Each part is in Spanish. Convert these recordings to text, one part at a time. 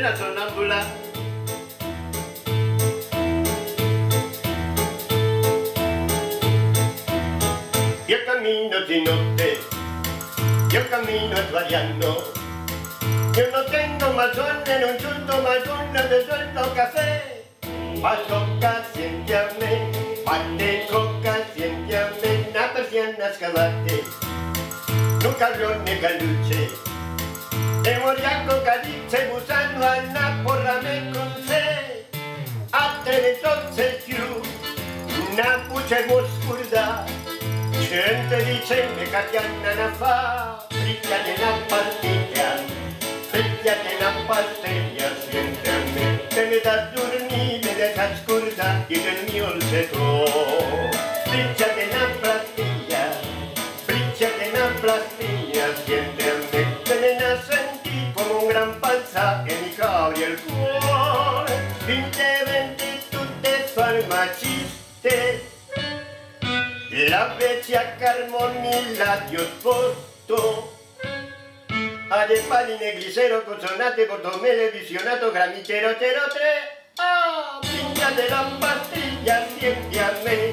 nena sonámbula. Yo camino sin norte, yo camino variando. Yo no tengo más suerte, no insulto más una de suelto café. Paso pacientemente, parte coca, siéntiame, na persiana scavate. Nunca lo nega luce, e moriaco cadice, gusano alla porra me con sé. A te le tozze più, una puce oscura. Gente dice me cagana na fa, brilla de la pastilla, brilla de la pastilla, siéntame, te me das dormir, me dejas curda y del mío el seco. Brilla de la pastilla, brilla de la pastilla, siéntame, te me sentí como un gran panza en mi cabri el cuore. 20 tutte farmaciste. La vecchia Carmonilla ti ho posto alle palline glisero consonate portomele visionato gramicero 03. Ah, pinta de la pastilla siente a me.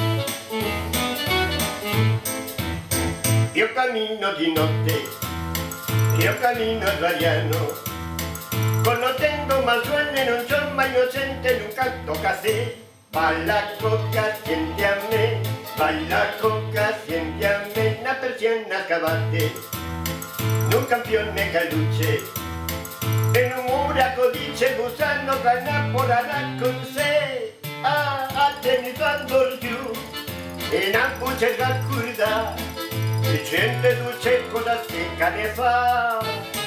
Io cammino di notte, io cammino svariano, conoscendo mal sueño non sono mai innocente, non canto casé. Balla coca, siente a me, balla coca, siente a me, na persiana scavate, un campione caluce, en un uraco dice gusano gana por con sé, a tenizando giù, e na puce la curda, e gente duce cosa secca ne fa.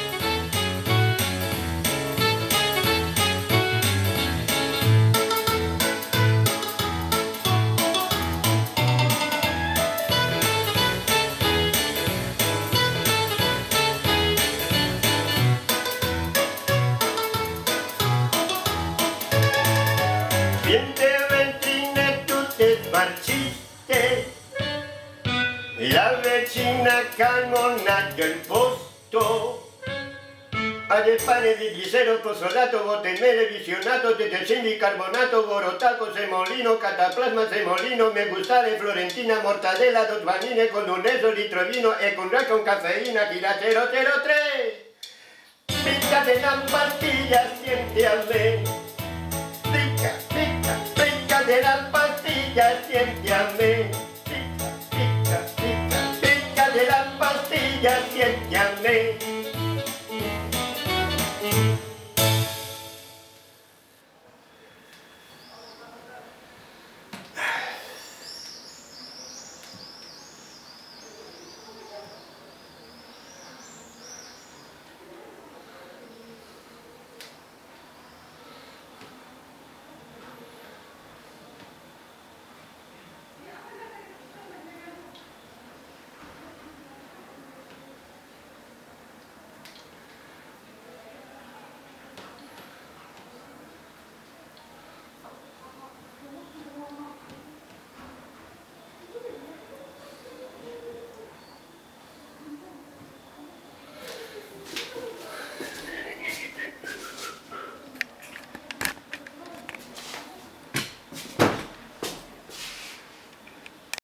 Marciste, la vecina calmonaggio il posto, alle pane di glisero consolato, botemele visionato, tetecini carbonato, borotaco, semolino, cataplasma, semolino, me gustare, florentina, mortadella, dos vanine con un eso, litro vino e con caffeina, gira 003. Pica de la pastilla, siente a me, pica, pica, pica de la pastilla, siente a me, pica, pica, pica, pica de la pastilla, siente a me.